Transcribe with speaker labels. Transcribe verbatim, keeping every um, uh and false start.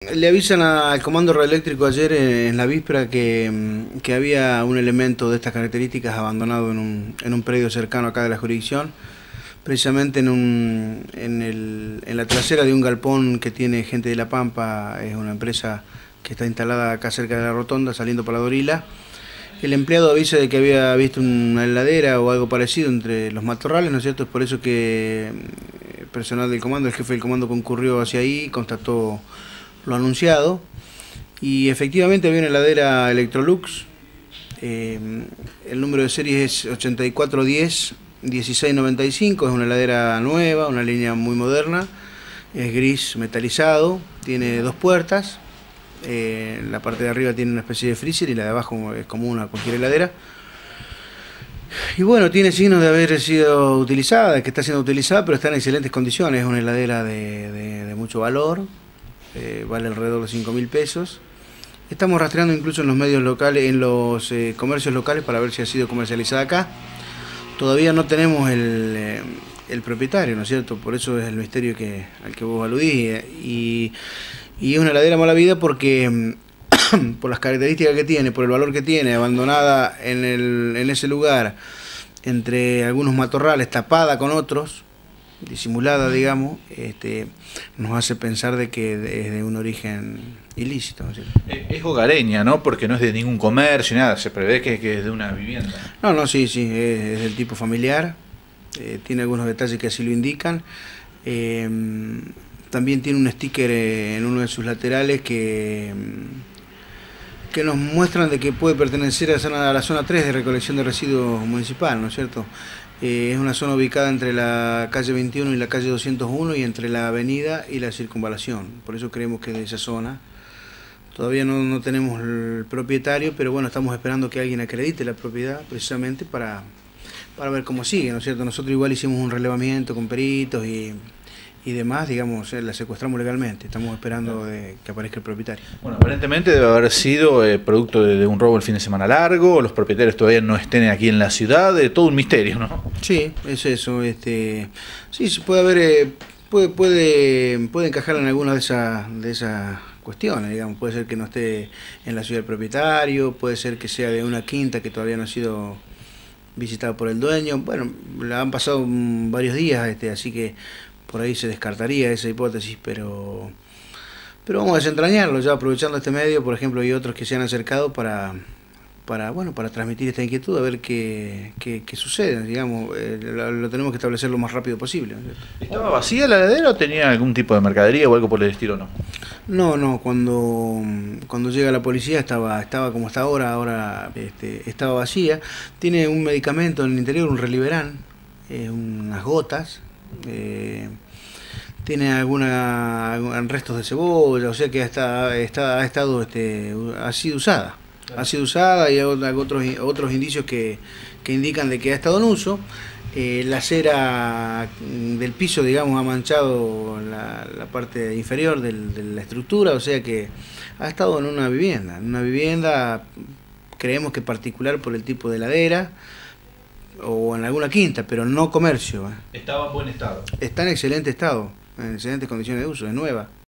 Speaker 1: Le avisan al comando radioeléctrico ayer eh, en la víspera que, mm, que había un elemento de estas características abandonado en un, en un predio cercano acá de la jurisdicción, precisamente en, un, en, el, en la trasera de un galpón que tiene Gente de la Pampa. Es una empresa que está instalada acá cerca de la rotonda, saliendo por la Dorila. El empleado avisa de que había visto una heladera o algo parecido entre los matorrales, ¿no es cierto? Es por eso que el personal del comando, el jefe del comando, concurrió hacia ahí, constató lo anunciado, y efectivamente había una heladera Electrolux. Eh, el número de serie es ochenta y cuatro diez dieciséis noventa y cinco, es una heladera nueva, una línea muy moderna, es gris metalizado, tiene dos puertas. Eh, la parte de arriba tiene una especie de freezer y la de abajo es común a cualquier heladera. Y bueno, tiene signos de haber sido utilizada, de que está siendo utilizada, pero está en excelentes condiciones. Es una heladera de, de, de mucho valor, eh, vale alrededor de cinco mil pesos. Estamos rastreando incluso en los medios locales, en los eh, comercios locales, para ver si ha sido comercializada acá. Todavía no tenemos el, eh, el propietario, ¿no es cierto? Por eso es el misterio que, al que vos aludís. Y, y es una heladera mala vida porque por las características que tiene, por el valor que tiene, abandonada en, el, en ese lugar, entre algunos matorrales, tapada con otros, disimulada, digamos, este, nos hace pensar de que es de un origen ilícito, ¿no es cierto?
Speaker 2: Es hogareña, ¿no? Porque no es de ningún comercio, nada, se prevé que, que es de una vivienda.
Speaker 1: No, no, sí, sí, es, es del tipo familiar, eh, tiene algunos detalles que así lo indican. Eh, también tiene un sticker eh, en uno de sus laterales que... que nos muestran de que puede pertenecer a la zona, a la zona tres de recolección de residuos municipal, ¿no es cierto? Eh, es una zona ubicada entre la calle veintiuno y la calle doscientos uno y entre la avenida y la circunvalación. Por eso creemos que es de esa zona. Todavía no, no tenemos el propietario, pero bueno, estamos esperando que alguien acredite la propiedad precisamente para, para ver cómo sigue, ¿no es cierto? Nosotros igual hicimos un relevamiento con peritos y... y demás, digamos, la secuestramos legalmente. Estamos esperando de que aparezca el propietario.
Speaker 2: Bueno, aparentemente debe haber sido eh, producto de, de un robo el fin de semana largo, los propietarios todavía no estén aquí en la ciudad, de todo un misterio, ¿no?
Speaker 1: Sí, es eso. Este, sí, puede haber, eh, puede, puede, puede encajar en alguna de esas, de esas cuestiones, digamos. Puede ser que no esté en la ciudad el propietario, puede ser que sea de una quinta que todavía no ha sido visitada por el dueño. Bueno, la han pasado varios días, este, así que por ahí se descartaría esa hipótesis, pero pero vamos a desentrañarlo ya, aprovechando este medio, por ejemplo, y otros que se han acercado para para bueno para transmitir esta inquietud, a ver qué, qué, qué sucede, digamos. Eh, lo, lo tenemos que establecer lo más rápido posible, ¿no?
Speaker 2: ¿Estaba vacía la heladera o tenía algún tipo de mercadería o algo por el estilo, no?
Speaker 1: No, no, cuando, cuando llega la policía estaba, estaba como está ahora, ahora este, estaba vacía. Tiene un medicamento en el interior, un Reliberan, eh, unas gotas. Eh, tiene alguna restos de cebolla, o sea que está, está, ha estado este, ha sido usada, claro. Ha sido usada, y hay otros, otros indicios que, que indican de que ha estado en uso. Eh, la cera del piso, digamos, ha manchado la, la parte inferior del, de la estructura, o sea que ha estado en una vivienda, en una vivienda, creemos que particular por el tipo de heladera, o en alguna quinta, pero no comercio.
Speaker 2: Estaba en buen estado.
Speaker 1: Está en excelente estado, en excelentes condiciones de uso, es nueva.